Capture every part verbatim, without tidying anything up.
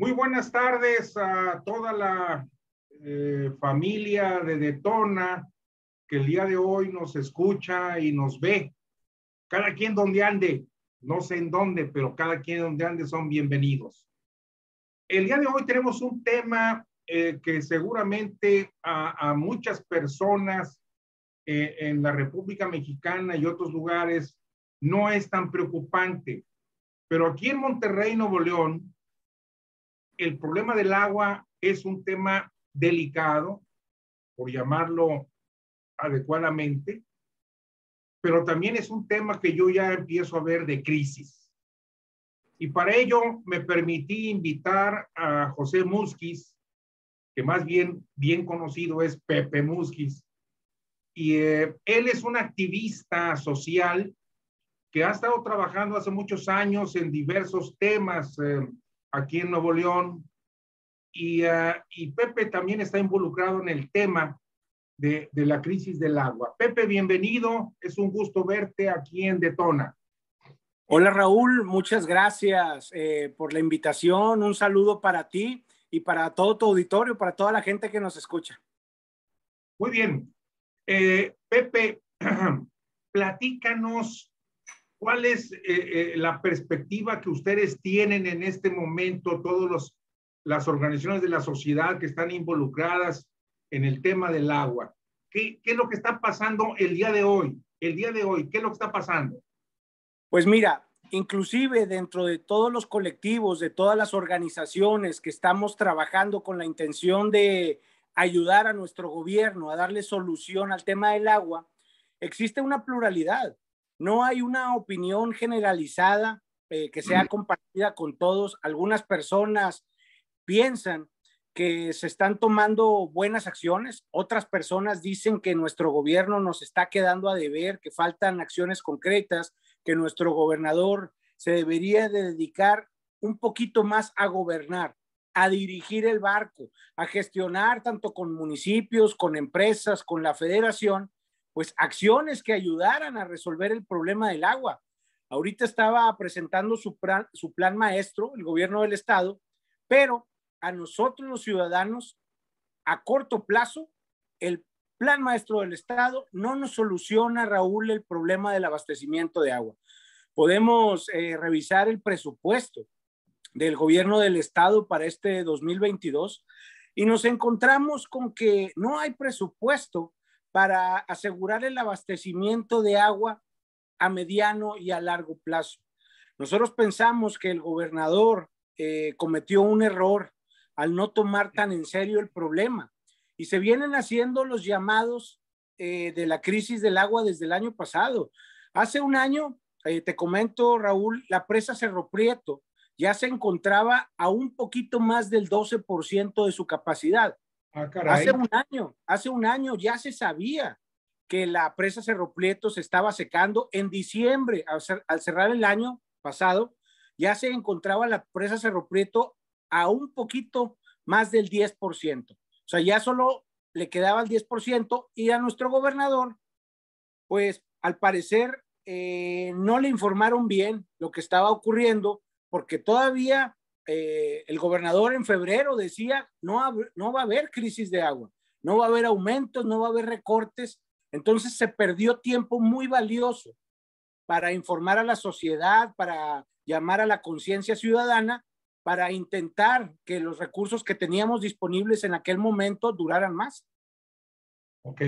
Muy buenas tardes a toda la eh, familia de Detona que el día de hoy nos escucha y nos ve. Cada quien donde ande, no sé en dónde, pero cada quien donde ande son bienvenidos. El día de hoy tenemos un tema eh, que seguramente a, a muchas personas eh, en la República Mexicana y otros lugares no es tan preocupante, pero aquí en Monterrey, Nuevo León, el problema del agua es un tema delicado, por llamarlo adecuadamente, pero también es un tema que yo ya empiezo a ver de crisis. Y para ello me permití invitar a José Musquiz, que más bien bien conocido es Pepe Musquiz, y eh, él es un activista social que ha estado trabajando hace muchos años en diversos temas eh, aquí en Nuevo León, y, uh, y Pepe también está involucrado en el tema de, de la crisis del agua. Pepe, bienvenido, es un gusto verte aquí en Detona. Hola Raúl, muchas gracias eh, por la invitación, un saludo para ti y para todo tu auditorio, para toda la gente que nos escucha. Muy bien, eh, Pepe, platícanos cuál es eh, eh, la perspectiva que ustedes tienen en este momento, todos los las organizaciones de la sociedad que están involucradas en el tema del agua. ¿Qué, qué es lo que está pasando el día de hoy? El día de hoy, ¿qué es lo que está pasando? Pues mira, inclusive dentro de todos los colectivos, de todas las organizaciones que estamos trabajando con la intención de ayudar a nuestro gobierno a darle solución al tema del agua, existe una pluralidad. No hay una opinión generalizada eh, que sea compartida con todos. Algunas personas piensan que se están tomando buenas acciones, otras personas dicen que nuestro gobierno nos está quedando a deber, que faltan acciones concretas, que nuestro gobernador se debería de dedicar un poquito más a gobernar, a dirigir el barco, a gestionar tanto con municipios, con empresas, con la federación, pues acciones que ayudaran a resolver el problema del agua. Ahorita estaba presentando su plan, su plan maestro, el gobierno del estado, pero a nosotros los ciudadanos, a corto plazo, el plan maestro del Estado no nos soluciona, Raúl, el problema del abastecimiento de agua. Podemos eh, revisar el presupuesto del gobierno del Estado para este dos mil veintidós y nos encontramos con que no hay presupuesto para asegurar el abastecimiento de agua a mediano y a largo plazo. Nosotros pensamos que el gobernador eh, cometió un error al no tomar tan en serio el problema. Y se vienen haciendo los llamados eh, de la crisis del agua desde el año pasado. Hace un año, eh, te comento, Raúl, la presa Cerro Prieto ya se encontraba a un poquito más del doce por ciento de su capacidad. Ah, caray. Hace un año, hace un año ya se sabía que la presa Cerro Prieto se estaba secando. En diciembre, al, cer al cerrar el año pasado, ya se encontraba la presa Cerro Prieto a un poquito más del diez por ciento. O sea, ya solo le quedaba el diez por ciento y a nuestro gobernador, pues al parecer eh, no le informaron bien lo que estaba ocurriendo, porque todavía eh, el gobernador en febrero decía no, no va a haber crisis de agua, no va a haber aumentos, no va a haber recortes. Entonces se perdió tiempo muy valioso para informar a la sociedad, para llamar a la conciencia ciudadana, para intentar que los recursos que teníamos disponibles en aquel momento duraran más. Ok.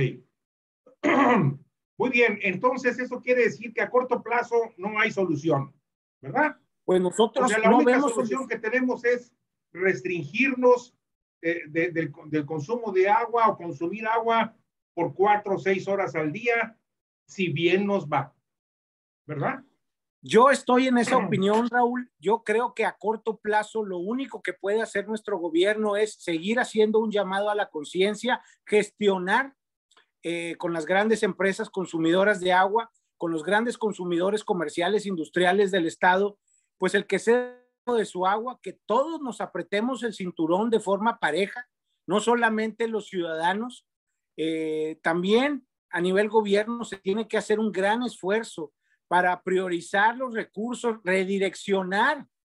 Muy bien, entonces eso quiere decir que a corto plazo no hay solución, ¿verdad? Pues nosotros o sea, la no única vemos solución solución. que tenemos es restringirnos eh, de, de, del consumo de agua o consumir agua por cuatro o seis horas al día, si bien nos va, ¿verdad? Yo estoy en esa opinión, Raúl. Yo creo que a corto plazo lo único que puede hacer nuestro gobierno es seguir haciendo un llamado a la conciencia, gestionar eh, con las grandes empresas consumidoras de agua, con los grandes consumidores comerciales, industriales del Estado, pues el que sea de su agua, que todos nos apretemos el cinturón de forma pareja, no solamente los ciudadanos, eh, también a nivel gobierno se tiene que hacer un gran esfuerzo para priorizar los recursos, redireccionar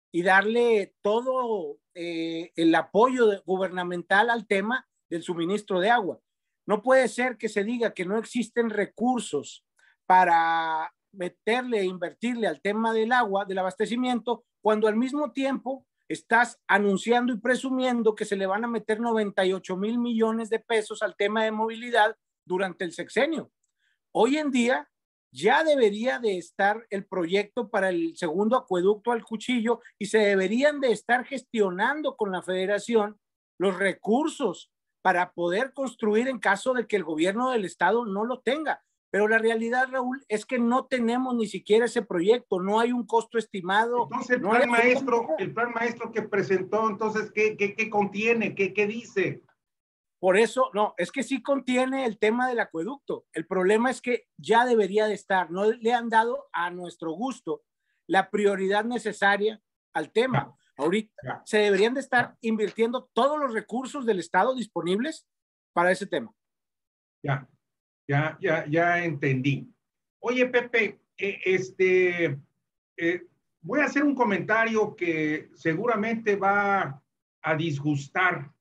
y darle todo eh, el apoyo de, gubernamental al tema del suministro de agua. No puede ser que se diga que no existen recursos para meterle e invertirle al tema del agua, del abastecimiento, cuando al mismo tiempo estás anunciando y presumiendo que se le van a meter noventa y ocho mil millones de pesos al tema de movilidad durante el sexenio. Hoy en día ya debería de estar el proyecto para el segundo acueducto al Cuchillo y se deberían de estar gestionando con la federación los recursos para poder construir en caso de que el gobierno del estado no lo tenga. Pero la realidad, Raúl, es que no tenemos ni siquiera ese proyecto, no hay un costo estimado. Entonces, el no plan maestro, el plan maestro que presentó, entonces, ¿qué, qué, qué contiene? ¿Qué, qué dice? Por eso, no, es que sí contiene el tema del acueducto. El problema es que ya debería de estar, no le han dado a nuestro gusto la prioridad necesaria al tema. Ya, Ahorita ya, se deberían de estar ya. invirtiendo todos los recursos del Estado disponibles para ese tema. Ya, ya, ya, ya entendí. Oye, Pepe, eh, este, eh, voy a hacer un comentario que seguramente va a disgustar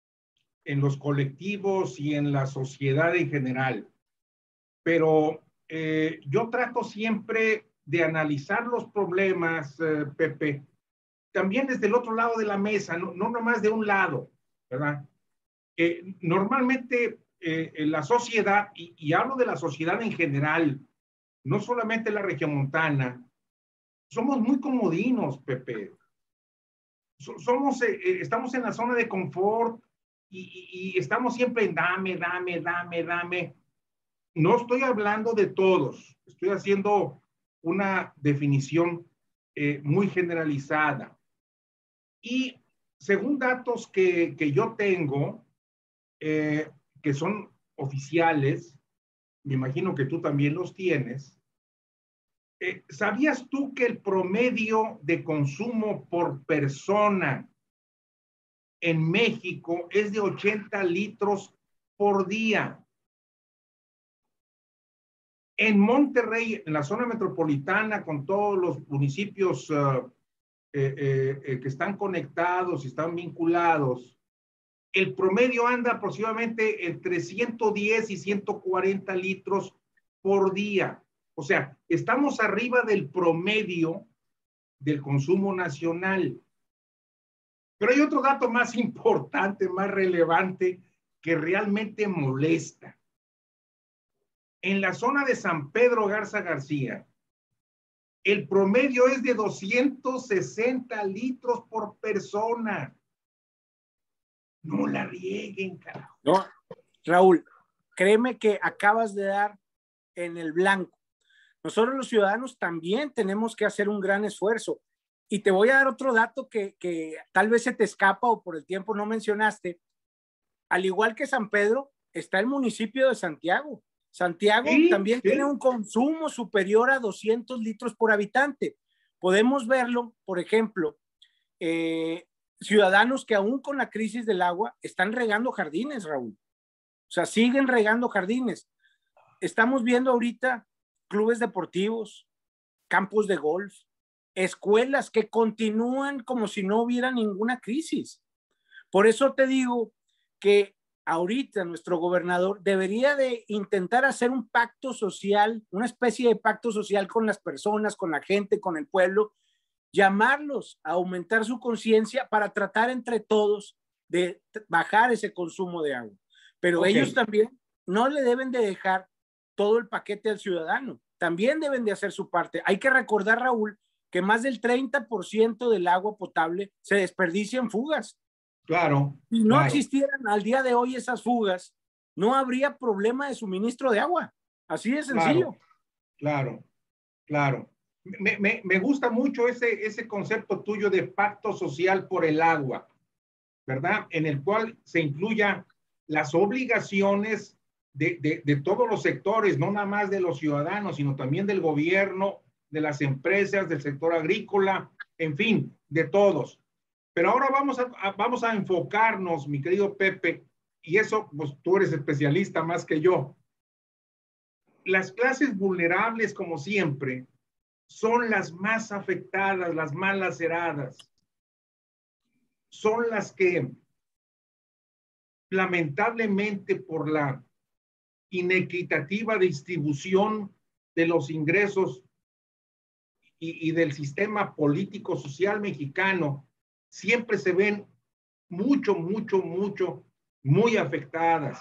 en los colectivos y en la sociedad en general. Pero eh, yo trato siempre de analizar los problemas, eh, Pepe, también desde el otro lado de la mesa, no, no nomás de un lado, ¿verdad? Eh, normalmente eh, en la sociedad, y, y hablo de la sociedad en general, no solamente la regiomontana, somos muy comodinos, Pepe. So, somos, eh, estamos en la zona de confort, Y, y, y estamos siempre en dame, dame, dame, dame. No estoy hablando de todos, estoy haciendo una definición eh, muy generalizada. Y según datos que, que yo tengo, eh, que son oficiales, me imagino que tú también los tienes, eh, ¿sabías tú que el promedio de consumo por persona en México es de ochenta litros por día? En Monterrey, en la zona metropolitana, con todos los municipios uh, eh, eh, eh, que están conectados y están vinculados, el promedio anda aproximadamente entre ciento diez y ciento cuarenta litros por día. O sea, estamos arriba del promedio del consumo nacional. Pero hay otro dato más importante, más relevante, que realmente molesta. En la zona de San Pedro Garza García, el promedio es de doscientos sesenta litros por persona. No la rieguen, carajo. No, Raúl, créeme que acabas de dar en el blanco. Nosotros los ciudadanos también tenemos que hacer un gran esfuerzo. Y te voy a dar otro dato que, que tal vez se te escapa o por el tiempo no mencionaste. Al igual que San Pedro, está el municipio de Santiago. Santiago sí, también sí. tiene un consumo superior a doscientos litros por habitante. Podemos verlo, por ejemplo, eh, ciudadanos que aún con la crisis del agua están regando jardines, Raúl. O sea, siguen regando jardines. Estamos viendo ahorita clubes deportivos, campos de golf, escuelas que continúan como si no hubiera ninguna crisis. Por eso te digo que ahorita nuestro gobernador debería de intentar hacer un pacto social, una especie de pacto social con las personas, con la gente, con el pueblo, llamarlos a aumentar su conciencia para tratar entre todos de bajar ese consumo de agua. Pero okay. ellos también no le deben de dejar todo el paquete al ciudadano, también deben de hacer su parte. Hay que recordar, Raúl, que más del treinta por ciento del agua potable se desperdicia en fugas. Claro. Si no claro. existieran al día de hoy esas fugas, no habría problema de suministro de agua. Así de sencillo. Claro, claro. claro. Me, me, me gusta mucho ese, ese concepto tuyo de pacto social por el agua, ¿verdad? En el cual se incluya las obligaciones de, de, de todos los sectores, no nada más de los ciudadanos, sino también del gobierno, de las empresas, del sector agrícola, en fin, de todos. Pero ahora vamos a, a, vamos a enfocarnos, mi querido Pepe, y eso, pues tú eres especialista más que yo. Las clases vulnerables, como siempre, son las más afectadas, las más laceradas. Son las que lamentablemente por la inequitativa distribución de los ingresos y, y del sistema político social mexicano, siempre se ven mucho, mucho, mucho, muy afectadas.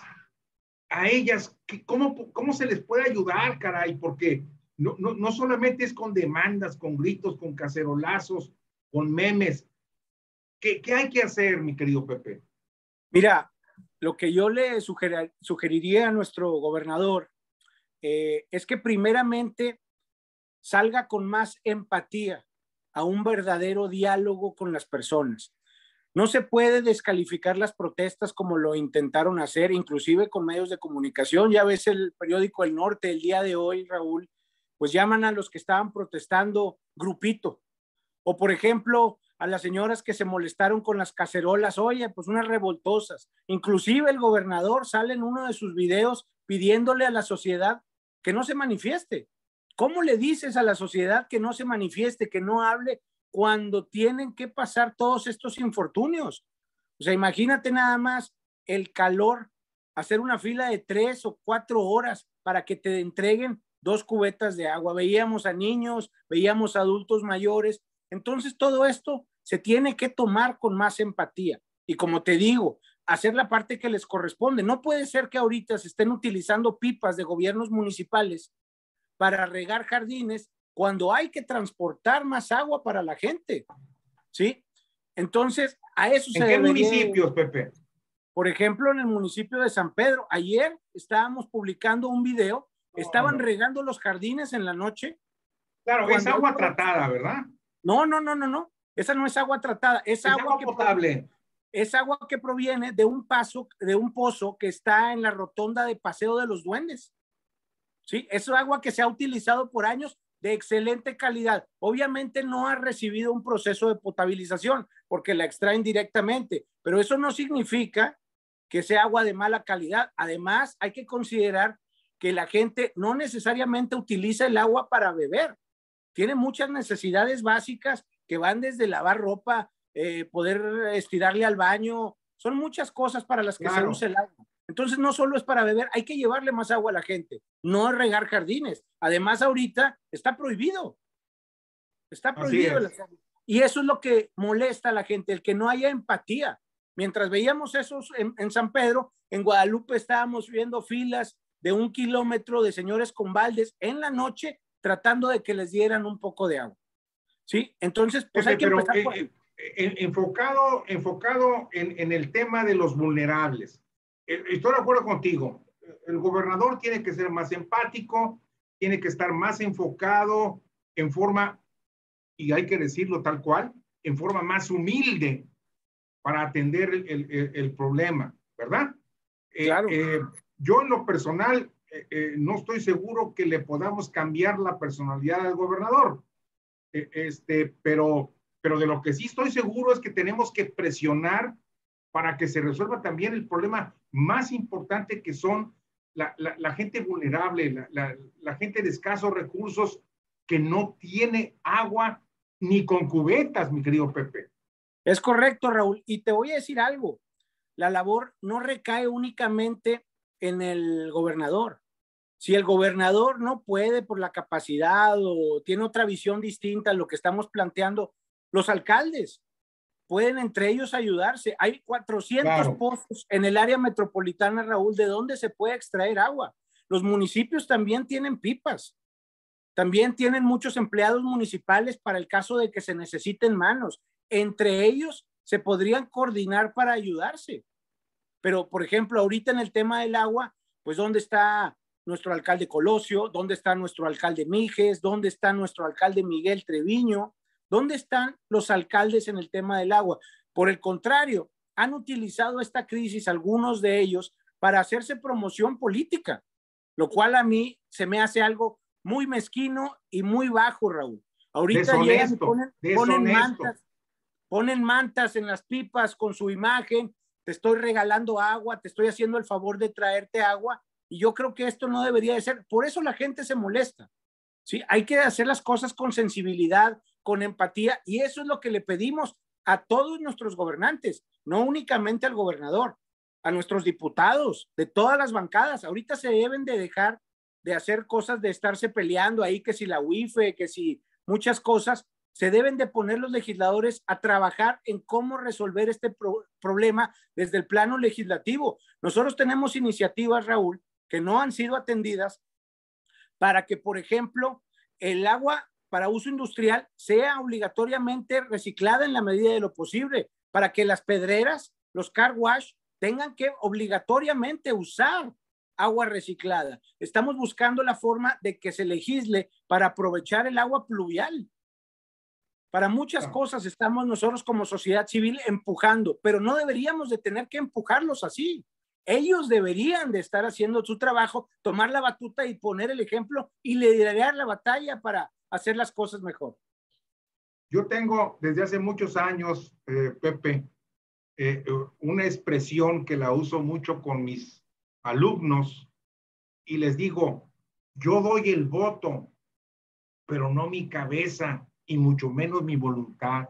A ellas, ¿cómo, cómo se les puede ayudar, caray? Porque no, no, no solamente es con demandas, con gritos, con cacerolazos, con memes. ¿Qué, qué hay que hacer, mi querido Pepe? Mira, lo que yo le sugerir, sugeriría a nuestro gobernador eh, es que primeramente salga con más empatía a un verdadero diálogo con las personas. No se puede descalificar las protestas como lo intentaron hacer, inclusive con medios de comunicación. Ya ves el periódico El Norte el día de hoy, Raúl, pues llaman a los que estaban protestando grupito. O por ejemplo, a las señoras que se molestaron con las cacerolas, oye, pues unas revoltosas. Inclusive el gobernador sale en uno de sus videos pidiéndole a la sociedad que no se manifieste. ¿Cómo le dices a la sociedad que no se manifieste, que no hable cuando tienen que pasar todos estos infortunios? O sea, imagínate nada más el calor, hacer una fila de tres o cuatro horas para que te entreguen dos cubetas de agua. Veíamos a niños, veíamos a adultos mayores. Entonces todo esto se tiene que tomar con más empatía y, como te digo, hacer la parte que les corresponde. No puede ser que ahorita se estén utilizando pipas de gobiernos municipales para regar jardines cuando hay que transportar más agua para la gente, ¿sí? Entonces, a eso se ¿En qué debería... municipios, Pepe? Por ejemplo, en el municipio de San Pedro, ayer estábamos publicando un video, estaban no, no. regando los jardines en la noche. Claro, es agua hay... tratada, ¿verdad? No, no, no, no, no. Esa no es agua tratada, es, es agua, agua que potable. Proviene, es agua que proviene de un paso, de un pozo que está en la rotonda de Paseo de los Duendes. ¿Sí? Es agua que se ha utilizado por años de excelente calidad. Obviamente no ha recibido un proceso de potabilización porque la extraen directamente, pero eso no significa que sea agua de mala calidad. Además, hay que considerar que la gente no necesariamente utiliza el agua para beber. Tiene muchas necesidades básicas que van desde lavar ropa, eh, poder estirarle al baño. Son muchas cosas para las que claro. se usa el agua. Entonces, no solo es para beber, hay que llevarle más agua a la gente, no regar jardines. Además, ahorita está prohibido. Está prohibido. Es. Y eso es lo que molesta a la gente, el que no haya empatía. Mientras veíamos esos en, en San Pedro, en Guadalupe estábamos viendo filas de un kilómetro de señores con baldes en la noche tratando de que les dieran un poco de agua. ¿Sí? Entonces, pues hay que pero, empezar eh, por... eh, enfocado, enfocado en, en el tema de los vulnerables. Estoy de acuerdo contigo. El gobernador tiene que ser más empático, tiene que estar más enfocado en forma, y hay que decirlo tal cual, en forma más humilde para atender el, el, el problema, ¿verdad? Claro. Eh, eh, yo en lo personal eh, eh, no estoy seguro que le podamos cambiar la personalidad al gobernador, eh, este, pero, pero de lo que sí estoy seguro es que tenemos que presionar para que se resuelva también el problema más importante que son la, la, la gente vulnerable, la, la, la gente de escasos recursos que no tiene agua ni con cubetas, mi querido Pepe. Es correcto, Raúl. Y te voy a decir algo. La labor no recae únicamente en el gobernador. Si el gobernador no puede por la capacidad o tiene otra visión distinta a lo que estamos planteando, los alcaldes pueden entre ellos ayudarse. Hay cuatrocientos claro. pozos en el área metropolitana, Raúl, de donde se puede extraer agua. Los municipios también tienen pipas. También tienen muchos empleados municipales para el caso de que se necesiten manos. Entre ellos se podrían coordinar para ayudarse. Pero, por ejemplo, ahorita en el tema del agua, pues ¿dónde está nuestro alcalde Colosio? ¿Dónde está nuestro alcalde Mijes? ¿Dónde está nuestro alcalde Miguel Treviño? ¿Dónde están los alcaldes en el tema del agua? Por el contrario, han utilizado esta crisis, algunos de ellos, para hacerse promoción política, lo cual a mí se me hace algo muy mezquino y muy bajo, Raúl. Ahorita llegan y ponen, ponen mantas, ponen mantas en las pipas con su imagen, te estoy regalando agua, te estoy haciendo el favor de traerte agua, y yo creo que esto no debería de ser. Por eso la gente se molesta, ¿sí? Hay que hacer las cosas con sensibilidad, con empatía, y eso es lo que le pedimos a todos nuestros gobernantes, no únicamente al gobernador, a nuestros diputados de todas las bancadas. Ahorita se deben de dejar de hacer cosas, de estarse peleando ahí, que si la U I F E, que si muchas cosas. Se deben de poner los legisladores a trabajar en cómo resolver este pro problema desde el plano legislativo. Nosotros tenemos iniciativas, Raúl, que no han sido atendidas para que, por ejemplo, el agua para uso industrial sea obligatoriamente reciclada en la medida de lo posible, para que las pedreras, los car wash, tengan que obligatoriamente usar agua reciclada. Estamos buscando la forma de que se legisle para aprovechar el agua pluvial. Para muchas cosas estamos nosotros como sociedad civil empujando, pero no deberíamos de tener que empujarlos así. Ellos deberían de estar haciendo su trabajo, tomar la batuta y poner el ejemplo y liderar la batalla para hacer las cosas mejor. Yo tengo desde hace muchos años, eh, Pepe, eh, una expresión que la uso mucho con mis alumnos y les digo, yo doy el voto, pero no mi cabeza y mucho menos mi voluntad.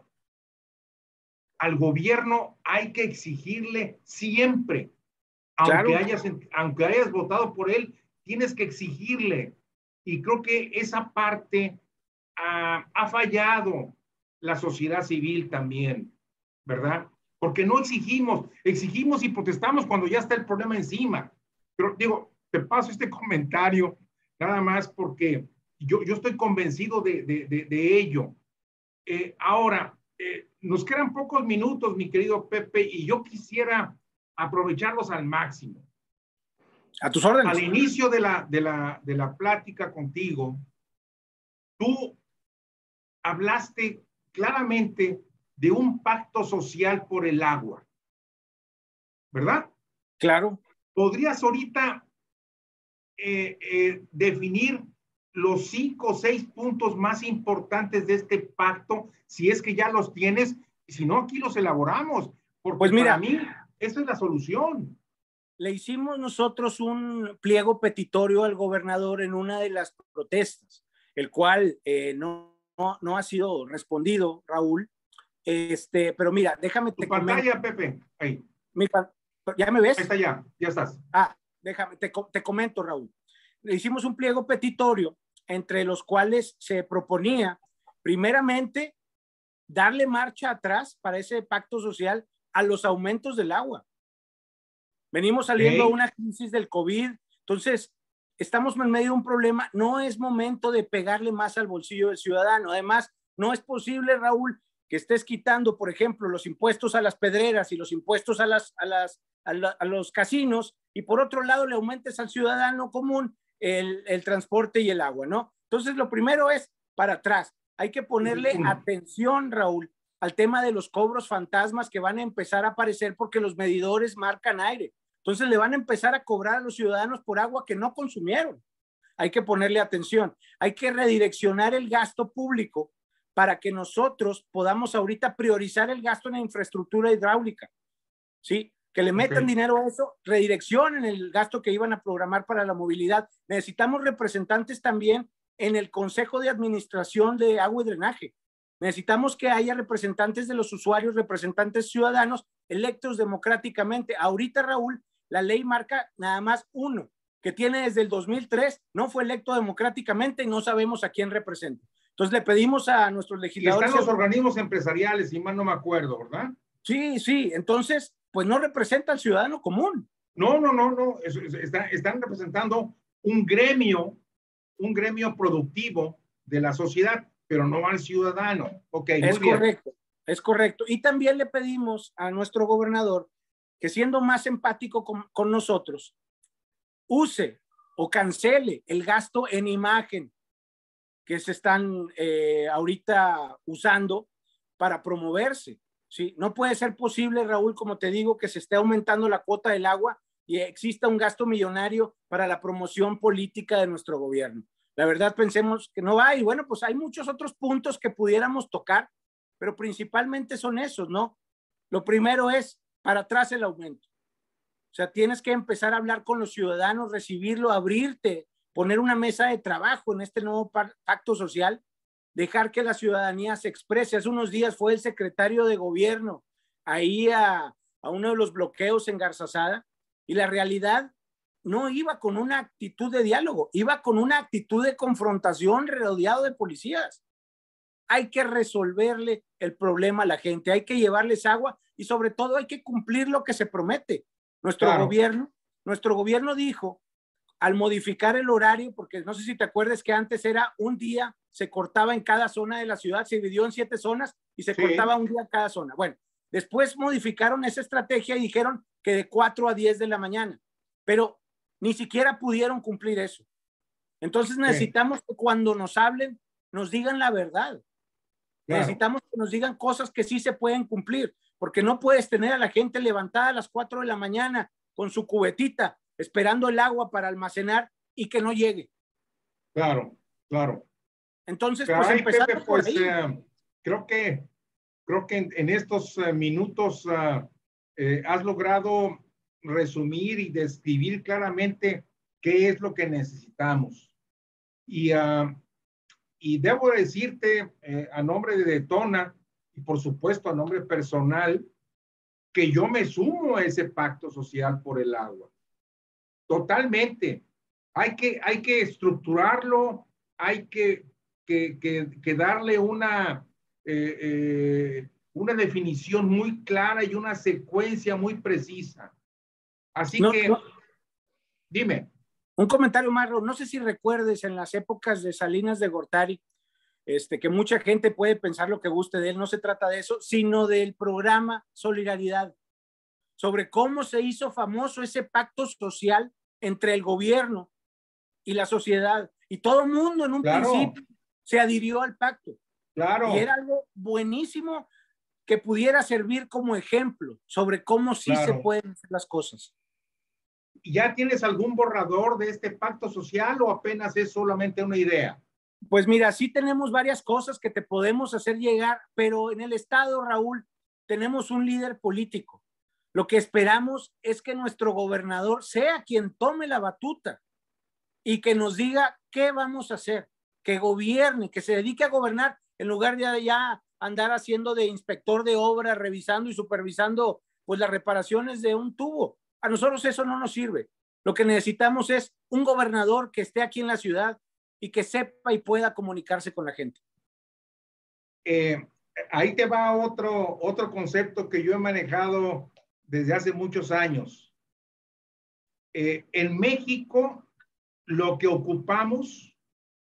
Al gobierno hay que exigirle siempre, aunque, claro. hayas, aunque hayas votado por él, tienes que exigirle. Y creo que esa parte uh, ha fallado la sociedad civil también, ¿verdad? Porque no exigimos, exigimos y protestamos cuando ya está el problema encima. Pero digo, te paso este comentario nada más porque yo, yo estoy convencido de, de, de, de ello. Eh, ahora, eh, nos quedan pocos minutos, mi querido Pepe, y yo quisiera aprovecharlos al máximo. A tus órdenes. Al inicio de la, de la, de la plática contigo, tú hablaste claramente de un pacto social por el agua, ¿verdad? Claro. ¿Podrías ahorita eh, eh, definir los cinco o seis puntos más importantes de este pacto, si es que ya los tienes, si no, aquí los elaboramos, porque pues mira, para mí esa es la solución. Le hicimos nosotros un pliego petitorio al gobernador en una de las protestas, el cual eh, no, no, no ha sido respondido, Raúl. Este, pero mira, déjame tu te pantalla, comento. Pepe, ahí. Mi, ¿Ya me ves? Ahí está ya, ya estás. Ah, déjame, te, te comento, Raúl. Le hicimos un pliego petitorio entre los cuales se proponía, primeramente, darle marcha atrás para ese pacto social a los aumentos del agua. Venimos saliendo de una crisis del COVID, entonces estamos en medio de un problema, no es momento de pegarle más al bolsillo del ciudadano. Además, no es posible, Raúl, que estés quitando, por ejemplo, los impuestos a las pedreras y los impuestos a, las, a, las, a, la, a los casinos, y por otro lado le aumentes al ciudadano común el, el transporte y el agua, ¿no? Entonces, lo primero es para atrás. Hay que ponerle sí, sí. atención, Raúl, al tema de los cobros fantasmas que van a empezar a aparecer porque los medidores marcan aire. Entonces, le van a empezar a cobrar a los ciudadanos por agua que no consumieron. Hay que ponerle atención. Hay que redireccionar el gasto público para que nosotros podamos ahorita priorizar el gasto en la infraestructura hidráulica, ¿sí? Que le metan okay. dinero a eso, redireccionen el gasto que iban a programar para la movilidad. Necesitamos representantes también en el Consejo de Administración de Agua y Drenaje. Necesitamos que haya representantes de los usuarios, representantes ciudadanos electos democráticamente. Ahorita, Raúl, la ley marca nada más uno, que tiene desde el dos mil tres, no fue electo democráticamente y no sabemos a quién representa. Entonces le pedimos a nuestros legisladores... Y están los organismos empresariales, si mal no me acuerdo, ¿verdad? Sí, sí, entonces, pues no representa al ciudadano común. No, no, no, no, es, es, está, están representando un gremio, un gremio productivo de la sociedad, pero no al ciudadano. Ok, es muy correcto, bien. Es correcto. Y también le pedimos a nuestro gobernador que, siendo más empático con, con nosotros, use o cancele el gasto en imagen que se están eh, ahorita usando para promoverse, ¿sí? No puede ser posible, Raúl, como te digo, que se esté aumentando la cuota del agua y exista un gasto millonario para la promoción política de nuestro gobierno. La verdad, pensemos que no va, y bueno, pues hay muchos otros puntos que pudiéramos tocar, pero principalmente son esos, ¿no? Lo primero es para atrás el aumento. O sea, tienes que empezar a hablar con los ciudadanos, recibirlo, abrirte poner una mesa de trabajo en este nuevo pacto social, dejar que la ciudadanía se exprese. Hace unos días fue el secretario de gobierno ahí a, a uno de los bloqueos en Garzazada, y la realidad no iba con una actitud de diálogo, iba con una actitud de confrontación rodeado de policías. Hay que resolverle el problema a la gente, hay que llevarles agua y sobre todo hay que cumplir lo que se promete. Nuestro claro. gobierno, nuestro gobierno dijo, al modificar el horario, porque no sé si te acuerdas que antes era un día, se cortaba en cada zona de la ciudad, se dividió en siete zonas y se sí. cortaba un día en cada zona. Bueno, después modificaron esa estrategia y dijeron que de cuatro a diez de la mañana, pero ni siquiera pudieron cumplir eso. Entonces necesitamos sí. que cuando nos hablen, nos digan la verdad. Claro. Necesitamos que nos digan cosas que sí se pueden cumplir, porque no puedes tener a la gente levantada a las cuatro de la mañana con su cubetita, esperando el agua para almacenar y que no llegue. Claro, claro. Entonces, Pero pues ahí, empezando Pepe, por pues, ahí. Eh, creo que, creo que en, en estos uh, minutos uh, eh, has logrado resumir y describir claramente qué es lo que necesitamos. Y, uh, y debo decirte, eh, a nombre de Detona, y por supuesto a nombre personal, que yo me sumo a ese pacto social por el agua. Totalmente. Hay que, hay que estructurarlo, hay que, que, que, que darle una, eh, eh, una definición muy clara y una secuencia muy precisa. Así no, que, no. dime. Un comentario más, no sé si recuerdes en las épocas de Salinas de Gortari, este, que mucha gente puede pensar lo que guste de él, no se trata de eso, sino del programa Solidaridad, sobre cómo se hizo famoso ese pacto social entre el gobierno y la sociedad, y todo el mundo en un claro. principio se adhirió al pacto. Claro. Y era algo buenísimo que pudiera servir como ejemplo sobre cómo sí claro. se pueden hacer las cosas. ¿Ya tienes algún borrador de este pacto social o apenas es solamente una idea? Pues mira, sí tenemos varias cosas que te podemos hacer llegar, pero en el Estado, Raúl, tenemos un líder político. Lo que esperamos es que nuestro gobernador sea quien tome la batuta y que nos diga qué vamos a hacer, que gobierne, que se dedique a gobernar en lugar de ya andar haciendo de inspector de obra, revisando y supervisando pues las reparaciones de un tubo. A nosotros eso no nos sirve. Lo que necesitamos es un gobernador que esté aquí en la ciudad y que sepa y pueda comunicarse con la gente. Eh, ahí te va otro, otro concepto que yo he manejado desde hace muchos años. Eh, en México, lo que ocupamos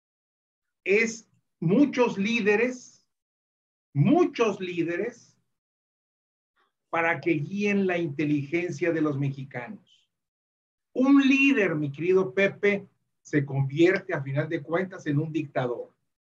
es muchos líderes, muchos líderes para que guíen la inteligencia de los mexicanos. Un líder, mi querido Pepe, se convierte a final de cuentas en un dictador.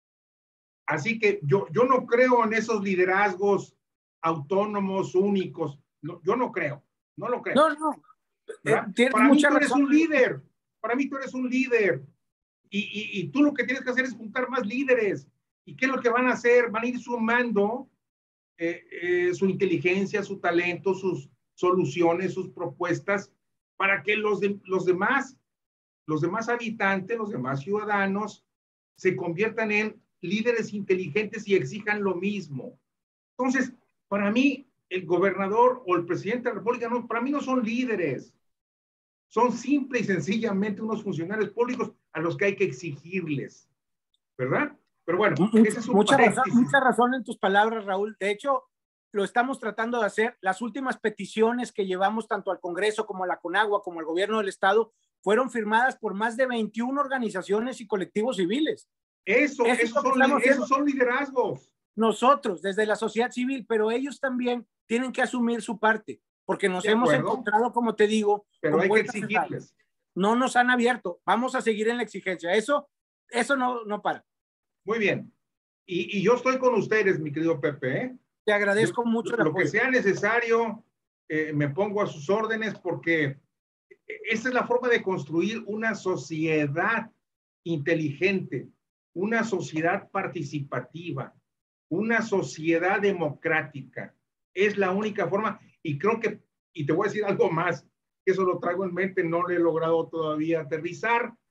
Así que yo, yo no creo en esos liderazgos autónomos, únicos. No, yo no creo, no lo creo. No, no. Eh, para mí tú eres razón. un líder, para mí tú eres un líder. Y, y, y tú lo que tienes que hacer es juntar más líderes. ¿Y qué es lo que van a hacer? Van a ir sumando eh, eh, su inteligencia, su talento, sus soluciones, sus propuestas, para que los, de, los demás, los demás habitantes, los demás ciudadanos, se conviertan en líderes inteligentes y exijan lo mismo. Entonces, para mí, el gobernador o el presidente de la República, no, para mí no son líderes. Son simple y sencillamente unos funcionarios públicos a los que hay que exigirles, ¿verdad? Pero bueno, mucha, ese es un mucha, razón, mucha razón en tus palabras, Raúl. De hecho, lo estamos tratando de hacer. Las últimas peticiones que llevamos tanto al Congreso como a la CONAGUA, como al gobierno del Estado, fueron firmadas por más de veintiuna organizaciones y colectivos civiles. Eso, eso esos, son, esos son liderazgos. Nosotros, desde la sociedad civil, pero ellos también tienen que asumir su parte, porque nos hemos encontrado, como te digo, pero hay que exigirles. No nos han abierto. Vamos a seguir en la exigencia. Eso, eso no, no para. Muy bien. Y, y yo estoy con ustedes, mi querido Pepe. ¿eh? Te agradezco yo, mucho. Lo que sea necesario, eh, me pongo a sus órdenes porque esa es la forma de construir una sociedad inteligente, una sociedad participativa, una sociedad democrática. Es la única forma. Y creo que, y te voy a decir algo más, eso lo traigo en mente, no lo he logrado todavía aterrizar,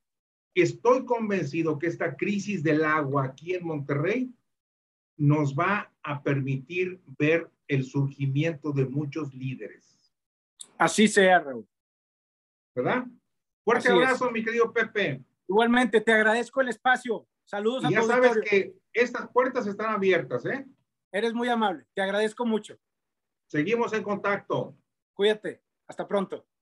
estoy convencido que esta crisis del agua aquí en Monterrey nos va a permitir ver el surgimiento de muchos líderes. Así sea, Raúl. ¿Verdad? Fuerte Así abrazo, es. mi querido Pepe. Igualmente, te agradezco el espacio. Saludos Y a ya tu sabes auditorio. que estas puertas están abiertas, ¿eh? Eres muy amable. Te agradezco mucho. Seguimos en contacto. Cuídate. Hasta pronto.